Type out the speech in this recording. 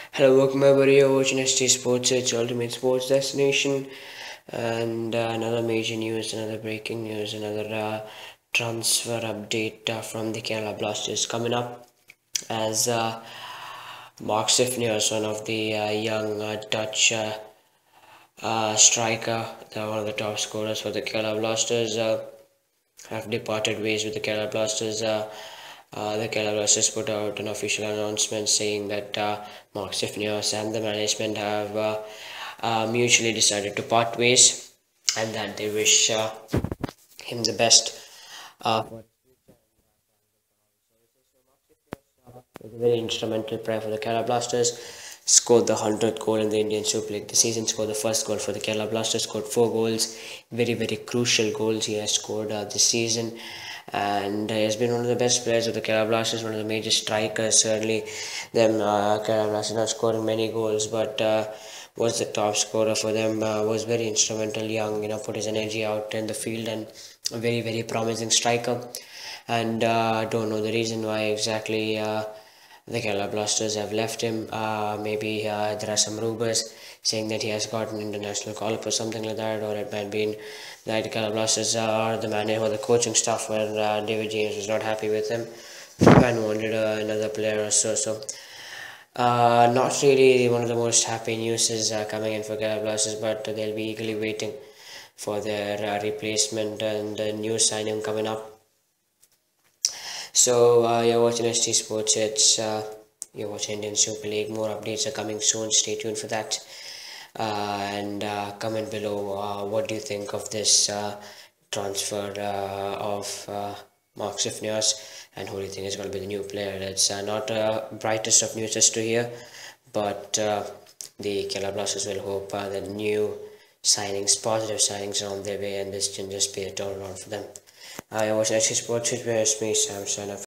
Hello, welcome everybody. You're watching ST Sports, it's ultimate sports destination, and another major news, another breaking news, another transfer update from the Kerala Blasters coming up as Mark Sifnius, one of the young Dutch striker, one of the top scorers for the Kerala Blasters, have departed ways with the Kerala Blasters. The Kerala Blasters put out an official announcement saying that Mark Sifnios and the management have mutually decided to part ways, and that they wish him the best. Was a very instrumental player for the Kerala Blasters. Scored the 100th goal in the Indian Super League this season. Scored the first goal for the Kerala Blasters. Scored 4 goals. Very crucial goals he has scored this season. And he has been one of the best players of the Kerala Blasters. One of the major strikers. Certainly, them Kerala Blasters not scoring many goals, but was the top scorer for them. Was very instrumental. Young, put his energy out in the field, and a very promising striker. And don't know the reason why exactly. The Kerala Blasters have left him. Maybe there are some rumors saying that he has got an international call up or something like that, or it might be that the Kerala Blasters or the manager or the coaching staff where David James was not happy with him and wanted another player or so. Not really one of the most happy news is coming in for Kerala Blasters, but they'll be eagerly waiting for their replacement and the new signing coming up. So you're watching ST Sports. You're watching Indian Super League. More updates are coming soon. Stay tuned for that. And comment below what do you think of this transfer of Mark Sifnios, and who do you think is going to be the new player? It's not brightest of news to hear, but the Kerala Blasters will hope that new signings, positive signings, are on their way, and this can just be a turnaround for them. I was ST Sports. It was me, Sam Sana.